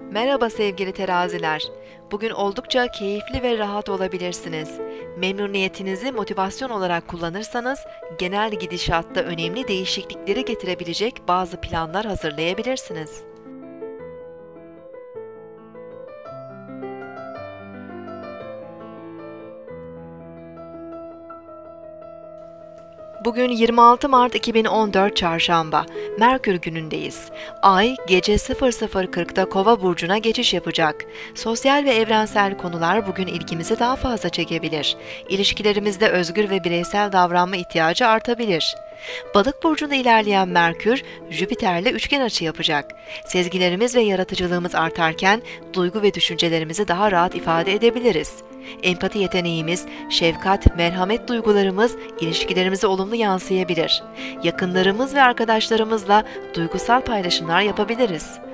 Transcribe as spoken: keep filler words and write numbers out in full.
Merhaba sevgili teraziler. Bugün oldukça keyifli ve rahat olabilirsiniz. Memnuniyetinizi motivasyon olarak kullanırsanız, genel gidişatta önemli değişiklikleri getirebilecek bazı planlar hazırlayabilirsiniz. Bugün yirmi altı Mart iki bin on dört Çarşamba, Merkür günündeyiz. Ay, gece sıfır sıfır kırkta Kova burcuna geçiş yapacak. Sosyal ve evrensel konular bugün ilgimizi daha fazla çekebilir. İlişkilerimizde özgür ve bireysel davranma ihtiyacı artabilir. Balık burcunda ilerleyen Merkür, Jüpiter'le üçgen açı yapacak. Sezgilerimiz ve yaratıcılığımız artarken, duygu ve düşüncelerimizi daha rahat ifade edebiliriz. Empati yeteneğimiz, şefkat, merhamet duygularımız ilişkilerimize olumlu yansıyabilir. Yakınlarımız ve arkadaşlarımızla duygusal paylaşımlar yapabiliriz.